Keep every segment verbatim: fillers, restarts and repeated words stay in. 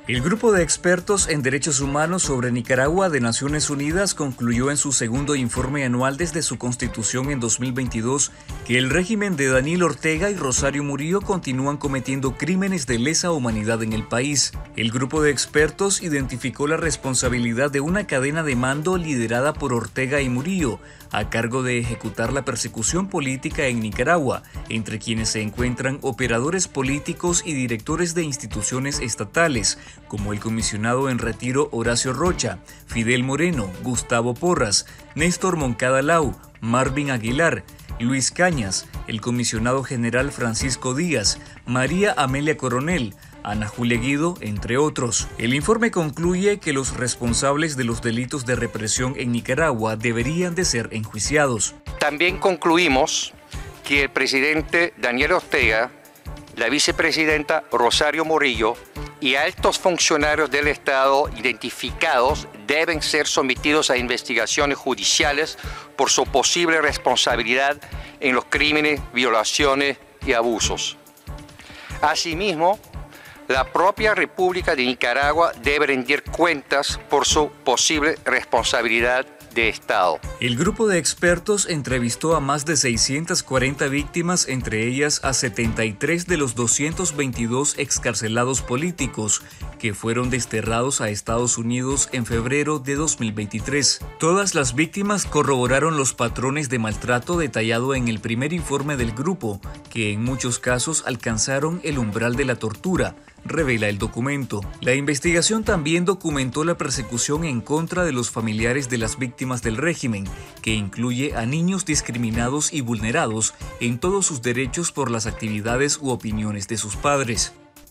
El grupo de expertos en derechos humanos sobre Nicaragua de Naciones Unidas concluyó en su segundo informe anual desde su constitución en dos mil veintidós que el régimen de Daniel Ortega y Rosario Murillo continúan cometiendo crímenes de lesa humanidad en el país. El grupo de expertos identificó la responsabilidad de una cadena de mando liderada por Ortega y Murillo, a cargo de ejecutar la persecución política en Nicaragua, entre quienes se encuentran operadores políticos y directores de instituciones estatales, como el comisionado en retiro Horacio Rocha, Fidel Moreno, Gustavo Porras, Néstor Moncada Lau, Marvin Aguilar, Luis Cañas, el comisionado general Francisco Díaz, María Amelia Coronel, Ana Julia Guido, entre otros. El informe concluye que los responsables de los delitos de represión en Nicaragua deberían de ser enjuiciados. También concluimos que el presidente Daniel Ortega, la vicepresidenta Rosario Murillo y altos funcionarios del Estado identificados deben ser sometidos a investigaciones judiciales por su posible responsabilidad en los crímenes, violaciones y abusos. Asimismo, la propia República de Nicaragua debe rendir cuentas por su posible responsabilidad de Estado. El grupo de expertos entrevistó a más de seiscientas cuarenta víctimas, entre ellas a setenta y tres de los doscientos veintidós excarcelados políticos que fueron desterrados a Estados Unidos en febrero de dos mil veintitrés. Todas las víctimas corroboraron los patrones de maltrato detallado en el primer informe del grupo, que en muchos casos alcanzaron el umbral de la tortura, revela el documento. La investigación también documentó la persecución en contra de los familiares de las víctimas del régimen, que incluye a niños discriminados y vulnerados en todos sus derechos por las actividades u opiniones de sus padres.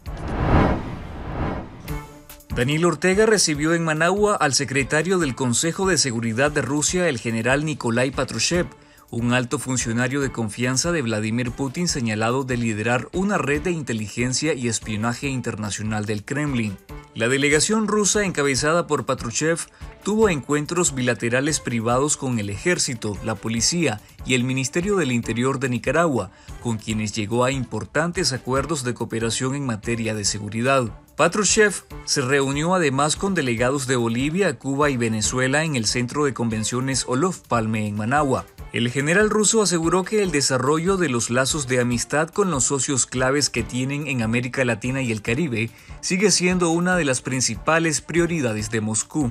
Daniel Ortega recibió en Managua al secretario del Consejo de Seguridad de Rusia, el general Nikolai Patrushev, un alto funcionario de confianza de Vladimir Putin señalado de liderar una red de inteligencia y espionaje internacional del Kremlin. La delegación rusa encabezada por Patrushev tuvo encuentros bilaterales privados con el ejército, la policía y el Ministerio del Interior de Nicaragua, con quienes llegó a importantes acuerdos de cooperación en materia de seguridad. Patrushev se reunió además con delegados de Bolivia, Cuba y Venezuela en el Centro de Convenciones Olof Palme en Managua. El general ruso aseguró que el desarrollo de los lazos de amistad con los socios claves que tienen en América Latina y el Caribe sigue siendo una de las principales prioridades de Moscú.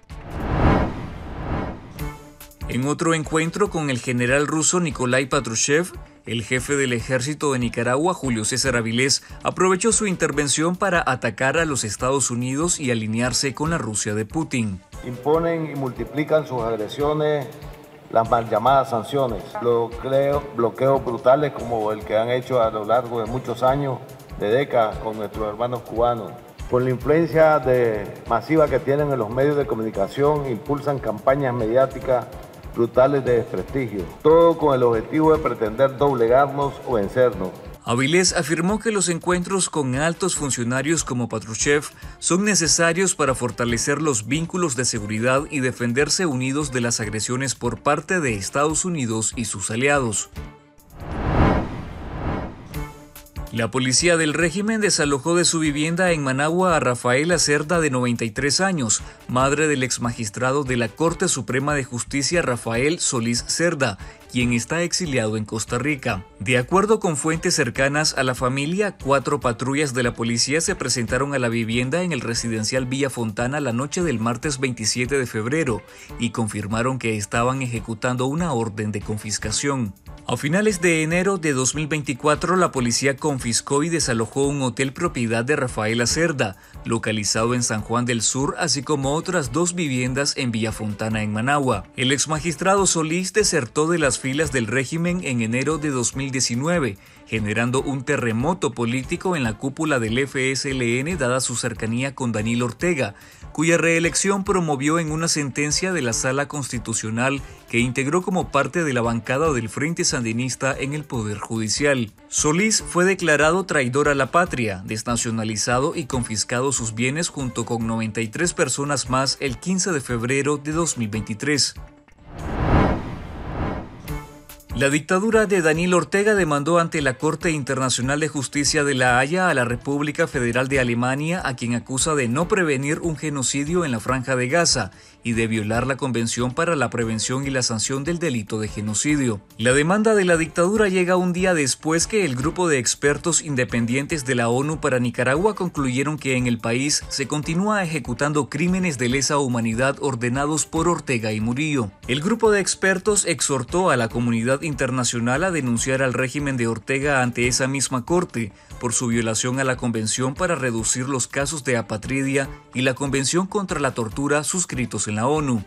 En otro encuentro con el general ruso Nikolai Patrushev, el jefe del ejército de Nicaragua, Julio César Avilés, aprovechó su intervención para atacar a los Estados Unidos y alinearse con la Rusia de Putin. Imponen y multiplican sus agresiones, las mal llamadas sanciones, bloqueo, bloqueos brutales como el que han hecho a lo largo de muchos años, de décadas, con nuestros hermanos cubanos. Con la influencia de, masiva que tienen en los medios de comunicación, impulsan campañas mediáticas brutales de desprestigio, todo con el objetivo de pretender doblegarnos o vencernos. Avilés afirmó que los encuentros con altos funcionarios como Patrushev son necesarios para fortalecer los vínculos de seguridad y defenderse unidos de las agresiones por parte de Estados Unidos y sus aliados. La policía del régimen desalojó de su vivienda en Managua a Rafaela Cerda, de noventa y tres años, madre del exmagistrado de la Corte Suprema de Justicia Rafael Solís Cerda, quien está exiliado en Costa Rica. De acuerdo con fuentes cercanas a la familia, cuatro patrullas de la policía se presentaron a la vivienda en el residencial Villa Fontana la noche del martes veintisiete de febrero y confirmaron que estaban ejecutando una orden de confiscación. A finales de enero de dos mil veinticuatro, la policía confiscó y desalojó un hotel propiedad de Rafaela Cerda, localizado en San Juan del Sur, así como otras dos viviendas en Villa Fontana, en Managua. El exmagistrado Solís desertó de las filas del régimen en enero de dos mil diecinueve, generando un terremoto político en la cúpula del F S L N dada su cercanía con Daniel Ortega, cuya reelección promovió en una sentencia de la Sala Constitucional que integró como parte de la bancada del Frente Sandinista en el Poder Judicial. Solís fue declarado traidor a la patria, desnacionalizado y confiscado sus bienes junto con noventa y tres personas más el quince de febrero de dos mil veintitrés. La dictadura de Daniel Ortega demandó ante la Corte Internacional de Justicia de La Haya a la República Federal de Alemania, a quien acusa de no prevenir un genocidio en la Franja de Gaza y de violar la Convención para la Prevención y la Sanción del Delito de Genocidio. La demanda de la dictadura llega un día después que el grupo de expertos independientes de la ONU para Nicaragua concluyeron que en el país se continúa ejecutando crímenes de lesa humanidad ordenados por Ortega y Murillo. El grupo de expertos exhortó a la comunidad internacional a denunciar al régimen de Ortega ante esa misma corte por su violación a la Convención para reducir los casos de apatridia y la Convención contra la tortura suscritos en la ONU.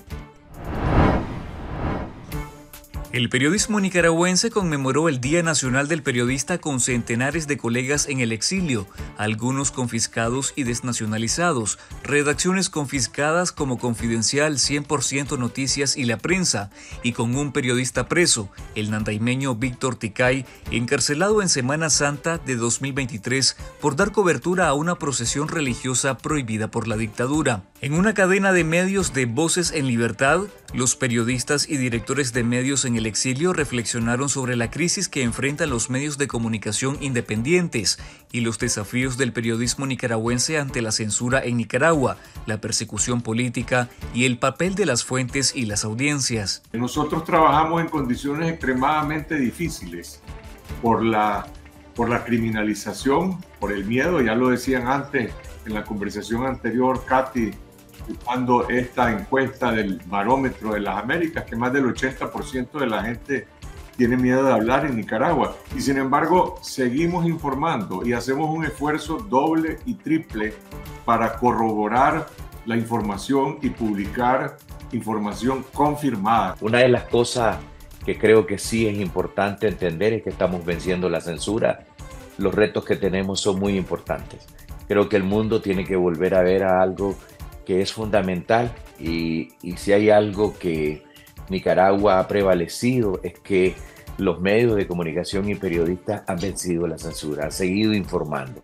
El periodismo nicaragüense conmemoró el Día Nacional del Periodista con centenares de colegas en el exilio, algunos confiscados y desnacionalizados, redacciones confiscadas como Confidencial, cien por ciento Noticias y La Prensa, y con un periodista preso, el nandaimeño Víctor Ticay, encarcelado en Semana Santa de dos mil veintitrés por dar cobertura a una procesión religiosa prohibida por la dictadura. En una cadena de medios de Voces en Libertad, los periodistas y directores de medios en el exilio reflexionaron sobre la crisis que enfrentan los medios de comunicación independientes y los desafíos del periodismo nicaragüense ante la censura en Nicaragua, la persecución política y el papel de las fuentes y las audiencias. Nosotros trabajamos en condiciones extremadamente difíciles por la, por la criminalización, por el miedo, ya lo decían antes en la conversación anterior, Katy, ocupando esta encuesta del Barómetro de las Américas, que más del ochenta por ciento de la gente tiene miedo de hablar en Nicaragua. Y sin embargo, seguimos informando y hacemos un esfuerzo doble y triple para corroborar la información y publicar información confirmada. Una de las cosas que creo que sí es importante entender es que estamos venciendo la censura. Los retos que tenemos son muy importantes. Creo que el mundo tiene que volver a ver a algo que es fundamental y, y si hay algo que Nicaragua ha prevalecido es que los medios de comunicación y periodistas han vencido la censura, han seguido informando.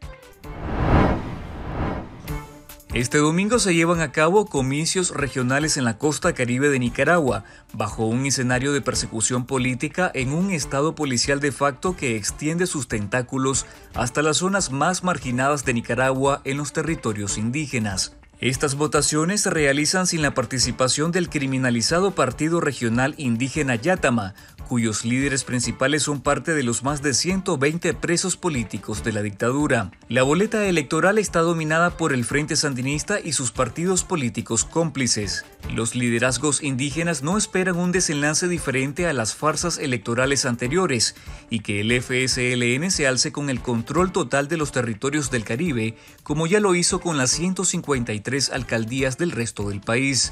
Este domingo se llevan a cabo comicios regionales en la costa caribe de Nicaragua, bajo un escenario de persecución política en un estado policial de facto que extiende sus tentáculos hasta las zonas más marginadas de Nicaragua en los territorios indígenas. Estas votaciones se realizan sin la participación del criminalizado Partido Regional Indígena Yátama, cuyos líderes principales son parte de los más de ciento veinte presos políticos de la dictadura. La boleta electoral está dominada por el Frente Sandinista y sus partidos políticos cómplices. Los liderazgos indígenas no esperan un desenlace diferente a las farsas electorales anteriores y que el F S L N se alce con el control total de los territorios del Caribe, como ya lo hizo con las ciento cincuenta y tres alcaldías del resto del país.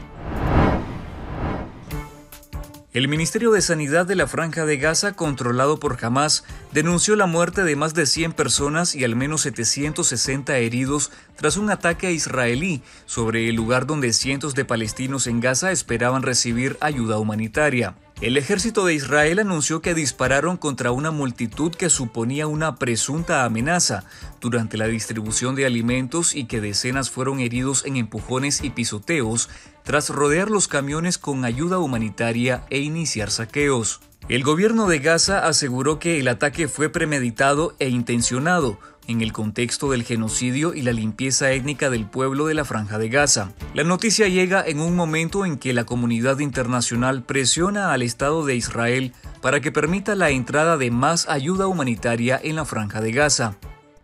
El Ministerio de Sanidad de la Franja de Gaza, controlado por Hamás, denunció la muerte de más de cien personas y al menos setecientos sesenta heridos tras un ataque israelí sobre el lugar donde cientos de palestinos en Gaza esperaban recibir ayuda humanitaria. El ejército de Israel anunció que dispararon contra una multitud que suponía una presunta amenaza durante la distribución de alimentos y que decenas fueron heridos en empujones y pisoteos tras rodear los camiones con ayuda humanitaria e iniciar saqueos. El gobierno de Gaza aseguró que el ataque fue premeditado e intencionado en el contexto del genocidio y la limpieza étnica del pueblo de la Franja de Gaza. La noticia llega en un momento en que la comunidad internacional presiona al Estado de Israel para que permita la entrada de más ayuda humanitaria en la Franja de Gaza.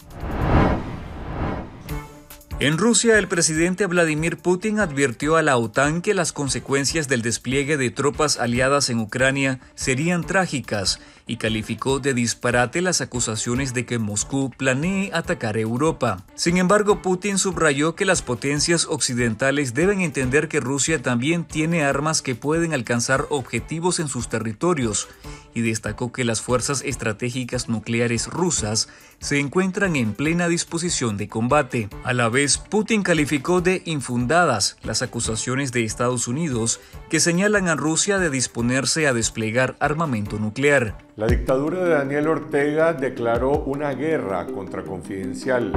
En Rusia, el presidente Vladimir Putin advirtió a la OTAN que las consecuencias del despliegue de tropas aliadas en Ucrania serían trágicas y calificó de disparate las acusaciones de que Moscú planee atacar Europa. Sin embargo, Putin subrayó que las potencias occidentales deben entender que Rusia también tiene armas que pueden alcanzar objetivos en sus territorios y destacó que las fuerzas estratégicas nucleares rusas se encuentran en plena disposición de combate. A la vez, Putin calificó de infundadas las acusaciones de Estados Unidos que señalan a Rusia de disponerse a desplegar armamento nuclear. La dictadura de Daniel Ortega declaró una guerra contra Confidencial.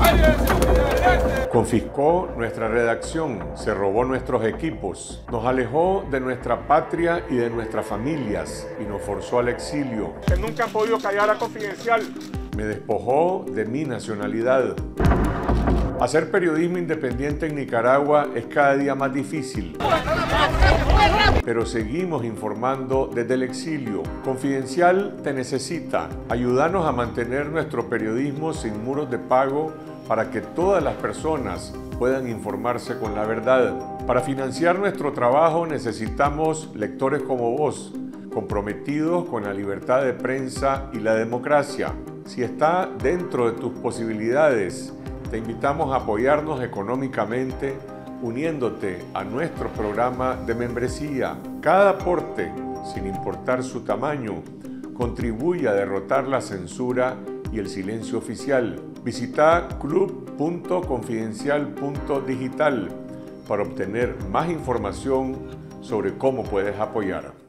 Confiscó nuestra redacción, se robó nuestros equipos, nos alejó de nuestra patria y de nuestras familias y nos forzó al exilio. Que nunca han podido callar a Confidencial. Me despojó de mi nacionalidad. Hacer periodismo independiente en Nicaragua es cada día más difícil. Pero seguimos informando desde el exilio. Confidencial te necesita. Ayúdanos a mantener nuestro periodismo sin muros de pago para que todas las personas puedan informarse con la verdad. Para financiar nuestro trabajo necesitamos lectores como vos, comprometidos con la libertad de prensa y la democracia. Si está dentro de tus posibilidades, te invitamos a apoyarnos económicamente uniéndote a nuestro programa de membresía. Cada aporte, sin importar su tamaño, contribuye a derrotar la censura y el silencio oficial. Visita club punto confidencial punto digital para obtener más información sobre cómo puedes apoyar.